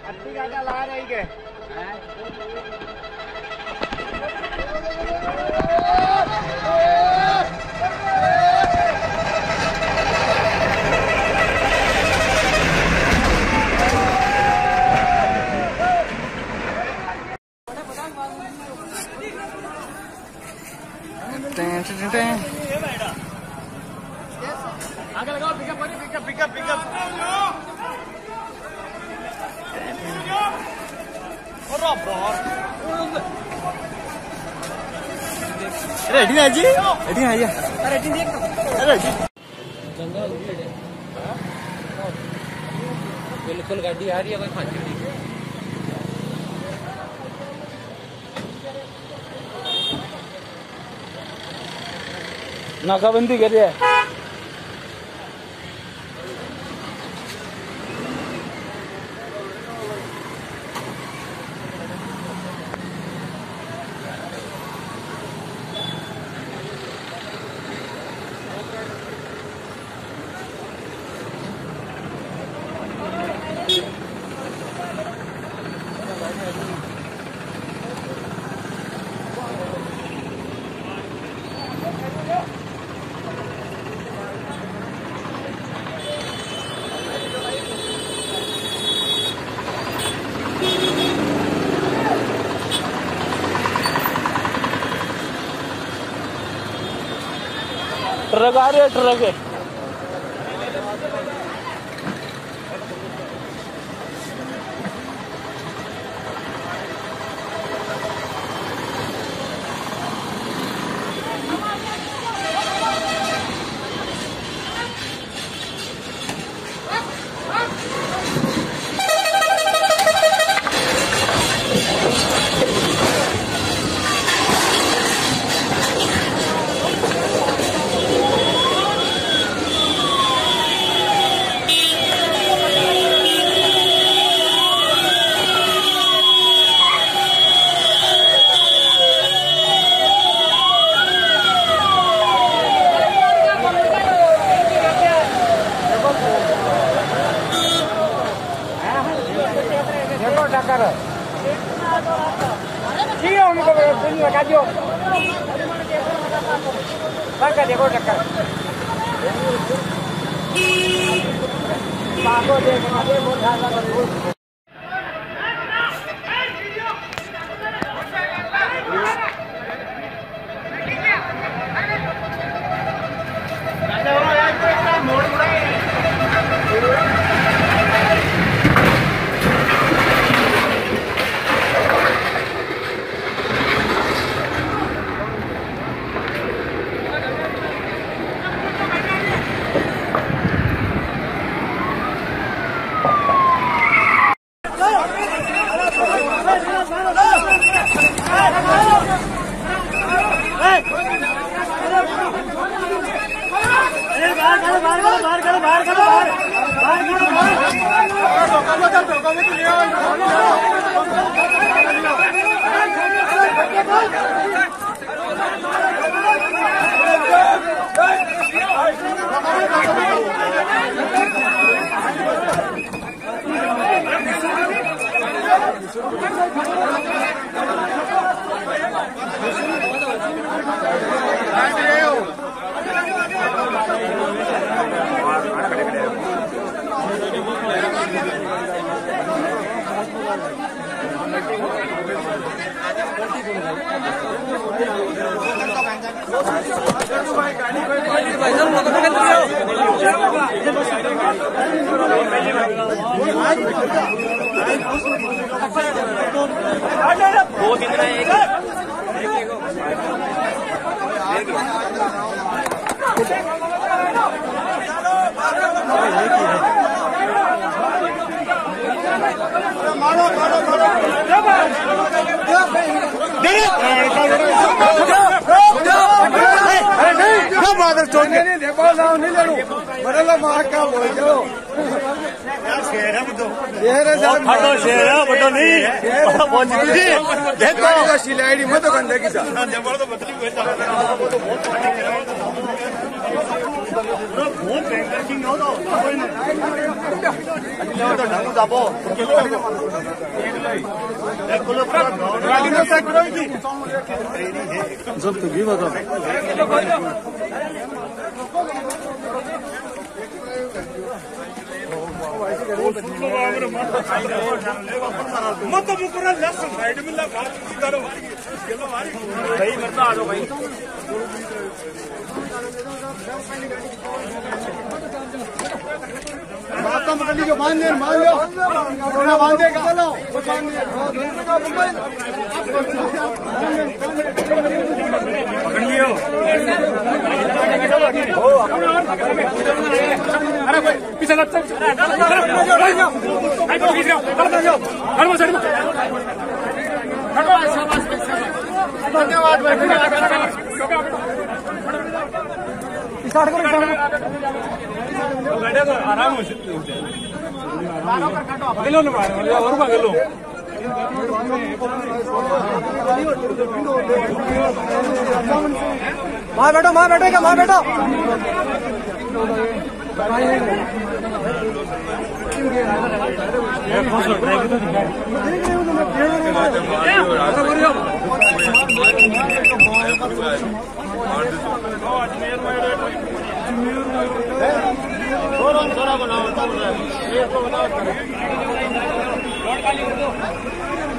अच्छी गाड़ा ला रही के आगे लगाओ pickup pickup pickup pickup ready है जी रेडी है जी रेडी देख रेडी बिल्कुल गाड़ी आ रही है कोई खांची नहीं नाकाबंदी कर रही है ट्रक आ रही है ट्रक है ठीक है उनको लगा दो देखो टक्कर दो दिन देखो मत बहुत भयंकर किंग हो तो ढंग जाबो जब तो भी बताओ मत मुकरा लेफ्ट साइड में लगा करो भाई मत आ जाओ भाई माता मकली जो मान लो कोरोना बांध देगा चलो पकड़ियो अरे भाई पीछे लग धन्यवाद आराम हो माँ बैठो माँ बैठेगा माँ बैठो बनाओ